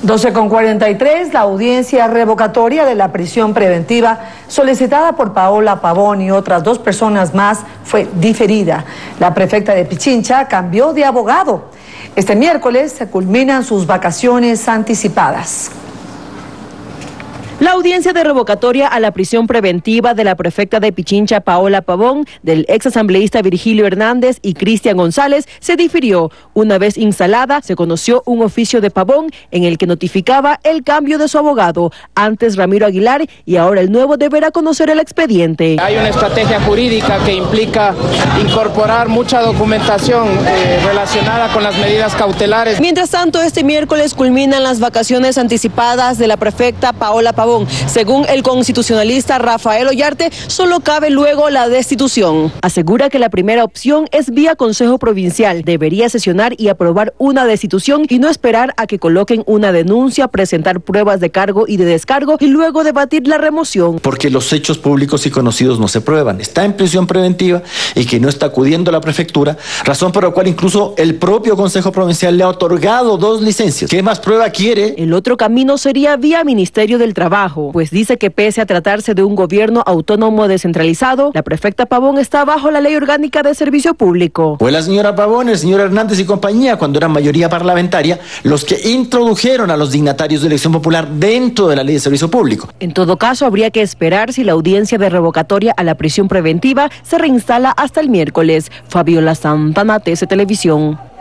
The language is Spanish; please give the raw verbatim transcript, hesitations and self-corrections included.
doce con cuarenta y tres, la audiencia revocatoria de la prisión preventiva solicitada por Paola Pavón y otras dos personas más fue diferida. La prefecta de Pichincha cambió de abogado. Este miércoles se culminan sus vacaciones anticipadas. La audiencia de revocatoria a la prisión preventiva de la prefecta de Pichincha, Paola Pavón, del exasambleísta Virgilio Hernández y Cristian González se difirió. Una vez instalada, se conoció un oficio de Pavón en el que notificaba el cambio de su abogado. Antes Ramiro Aguilar y ahora el nuevo deberá conocer el expediente. Hay una estrategia jurídica que implica incorporar mucha documentación eh, relacionada con las medidas cautelares. Mientras tanto, este miércoles culminan las vacaciones anticipadas de la prefecta Paola Pavón. Según el constitucionalista Rafael Ollarte, solo cabe luego la destitución. Asegura que la primera opción es vía Consejo Provincial. Debería sesionar y aprobar una destitución y no esperar a que coloquen una denuncia, presentar pruebas de cargo y de descargo y luego debatir la remoción. Porque los hechos públicos y conocidos no se prueban. Está en prisión preventiva y que no está acudiendo a la prefectura, razón por la cual incluso el propio Consejo Provincial le ha otorgado dos licencias. ¿Qué más prueba quiere? El otro camino sería vía Ministerio del Trabajo, pues dice que pese a tratarse de un gobierno autónomo descentralizado, la prefecta Pavón está bajo la Ley Orgánica de Servicio Público. Fue la señora Pavón, el señor Hernández y compañía, cuando eran mayoría parlamentaria, los que introdujeron a los dignatarios de elección popular dentro de la Ley de Servicio Público. En todo caso, habría que esperar si la audiencia de revocatoria a la prisión preventiva se reinstala hasta el miércoles. Fabiola Santana, T C Televisión.